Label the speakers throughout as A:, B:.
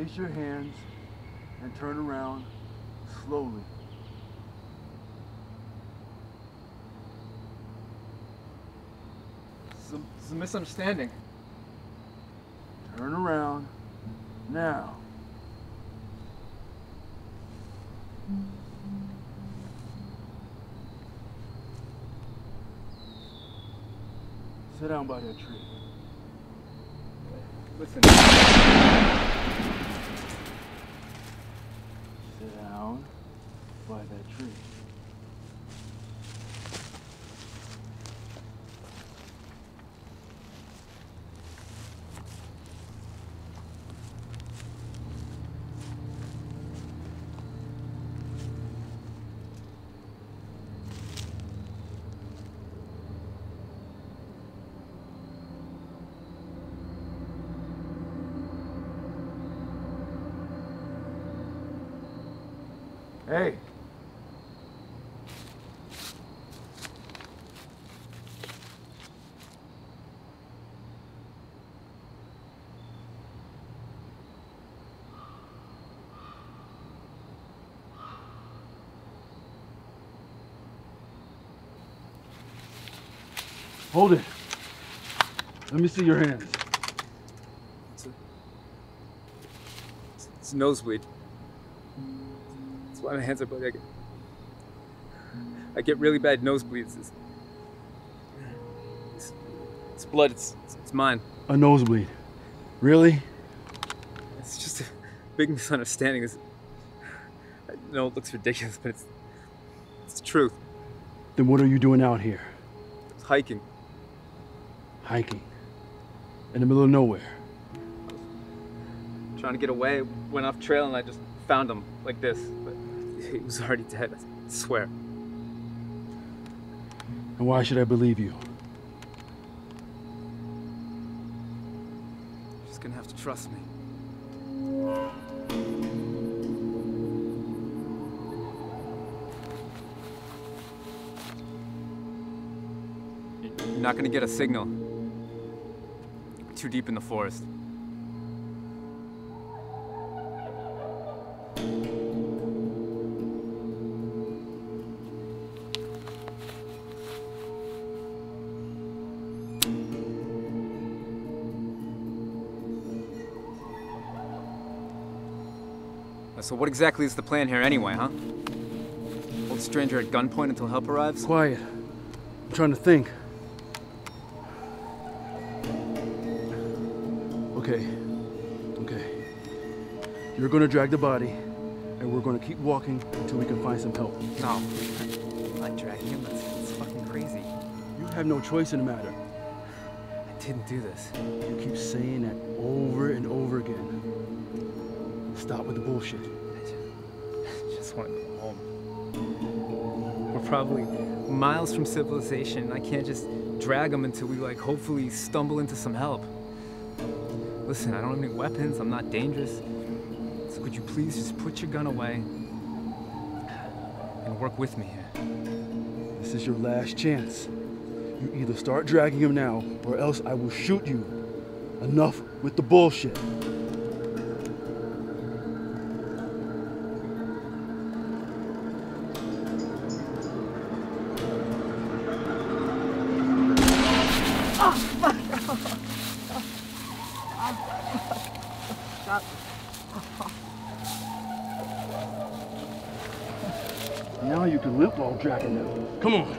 A: Place your hands and turn around slowly.
B: It's a misunderstanding.
A: Turn around now. Sit down by that tree.
B: Listen.
A: Sit down by that tree. Hey. Hold it. Let me see your hands.
B: It's a nosebleed. That's why my hands are bloody. I get really bad nosebleeds. It's blood. It's mine.
A: A nosebleed? Really?
B: It's just a big misunderstanding. I know it looks ridiculous, but it's the truth.
A: Then what are you doing out here?
B: It's hiking.
A: Hiking? In the middle of nowhere?
B: Trying to get away, went off trail, and I just found him like this. But he was already dead, I swear.
A: And why should I believe you?
B: You're just gonna have to trust me. You're not gonna get a signal. We're too deep in the forest. So what exactly is the plan here anyway, huh? Hold stranger at gunpoint until help arrives?
A: Quiet. I'm trying to think. Okay. You're gonna drag the body, and we're gonna keep walking until we can find some help.
B: No, I'm not dragging him. That's fucking crazy.
A: You have no choice in the matter.
B: I didn't do this.
A: You keep saying that over and over again. Stop with the bullshit.
B: I just want to go home. We're probably miles from civilization. I can't just drag them until we, like, hopefully stumble into some help. Listen, I don't have any weapons. I'm not dangerous. So could you please just put your gun away and work with me here?
A: This is your last chance. You either start dragging him now, or else I will shoot you. Enough with the bullshit. Now you can limp while dragging them. Come on.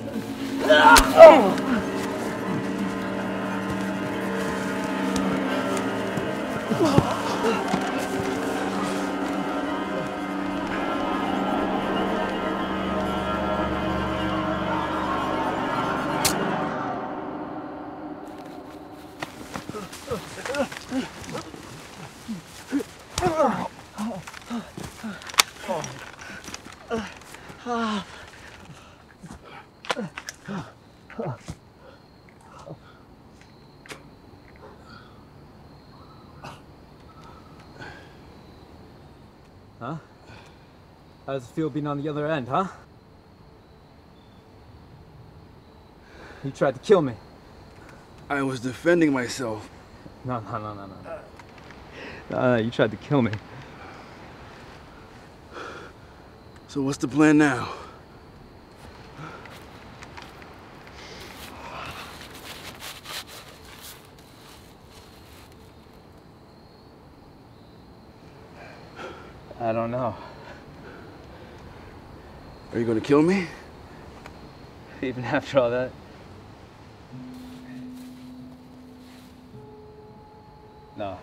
B: Huh? How does it feel being on the other end, huh? You tried to kill me.
A: I was defending myself.
B: No. You tried to kill me.
A: So what's the plan now?
B: I don't know.
A: Are you gonna kill me?
B: Even after all that? No.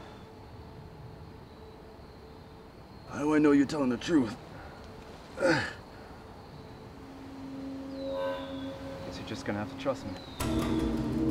A: How do I know you're telling the truth?
B: Guess you're just gonna have to trust me.